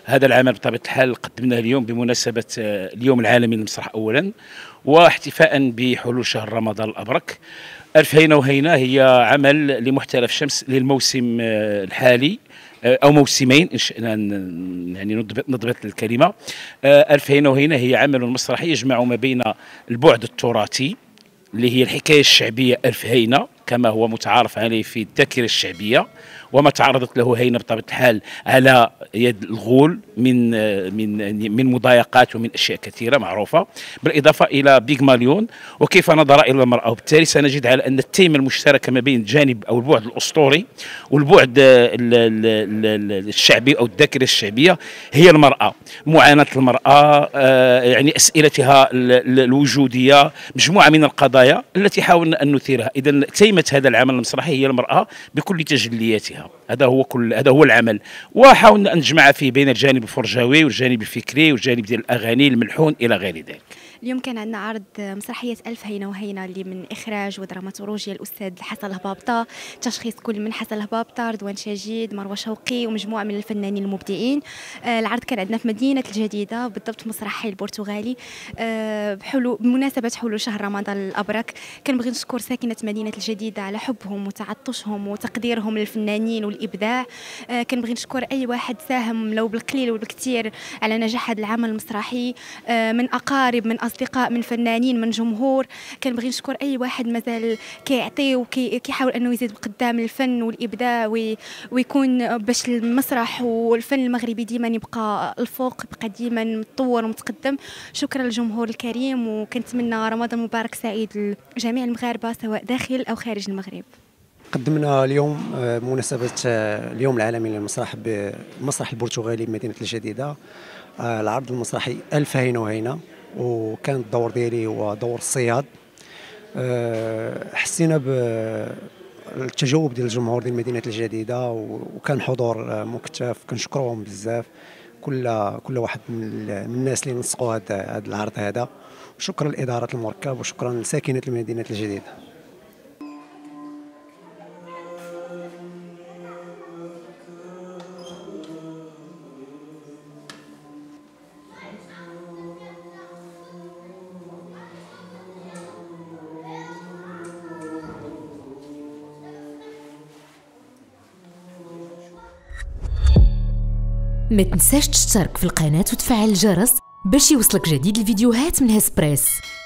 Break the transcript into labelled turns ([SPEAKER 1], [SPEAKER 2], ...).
[SPEAKER 1] هذا العمل بطبيعة الحال قدمناه اليوم بمناسبة اليوم العالمي للمسرح أولا، واحتفاء بحلول شهر رمضان الأبرك. ألف هينة وهينة هي عمل لمحترف شمس للموسم الحالي، أو موسمين إن شئنا يعني نضبط الكلمة. ألف هينة وهينة هي عمل مسرحي يجمع ما بين البعد التراثي اللي هي الحكاية الشعبية ألف هينة كما هو متعارف عليه في الذاكرة الشعبية، وما تعرضت له هينة بطبيعة الحال على يد الغول من مضايقات ومن أشياء كثيرة معروفة، بالإضافة إلى بيغماليون وكيف نظر إلى المرأة. وبالتالي سنجد على أن التيمة المشتركة ما بين الجانب أو البعد الأسطوري والبعد الشعبي أو الذاكرة الشعبية هي المرأة، معاناة المرأة، يعني أسئلتها الوجودية، مجموعة من القضايا التي حاولنا أن نثيرها. إذن تيمة هذا العمل المسرحي هي المرأة بكل تجلياتها، هذا هو العمل، وحاولنا أن نجمع فيه بين الجانب الفرجاوي والجانب الفكري والجانب ديال الأغاني الملحون إلى غير ذلك.
[SPEAKER 2] اليوم كان عندنا عرض مسرحية ألف هينة وهينة اللي من إخراج ودراماتورجيا الأستاذ حسن الهبابطة، تشخيص كل من حسن الهبابطة، رضوان شاجيد، مروة شوقي ومجموعة من الفنانين المبدعين. العرض كان عندنا في مدينة الجديدة، بالضبط مسرح حي البرتغالي، بمناسبة حلول شهر رمضان الأبرك. كنبغي نشكر ساكنة مدينة الجديدة على حبهم وتعطشهم وتقديرهم للفنانين والإبداع. كنبغي نشكر أي واحد ساهم لو بالقليل وبالكثير على نجاح هذا العمل المسرحي، من أقارب، من أصدقاء، من فنانين، من جمهور. كنبغي نشكر أي واحد مازال كيعطي وكيحاول أنه يزيد قدام الفن والإبداع ويكون باش المسرح والفن المغربي ديما يبقى الفوق، يبقى ديما متطور ومتقدم. شكرا للجمهور الكريم، وكنتمنى رمضان مبارك سعيد لجميع المغاربة سواء داخل أو خارج المغرب.
[SPEAKER 3] قدمنا اليوم بمناسبة اليوم العالمي للمسرح بالمسرح البرتغالي بمدينة الجديدة العرض المسرحي ألف هينة وهينة، وكان الدور ديالي هو دور الصياد. حسينا بالتجاوب ديال الجمهور ديال مدينة الجديدة، وكان حضور مكثف، كنشكرهم بزاف كل واحد من الناس اللي نسقوا هذا العرض هذا. شكرا لإدارة المركب وشكرا لساكنة مدينة الجديدة.
[SPEAKER 4] ما تنساش تشترك في القناة وتفعل الجرس باش يوصلك جديد الفيديوهات من هسبريس.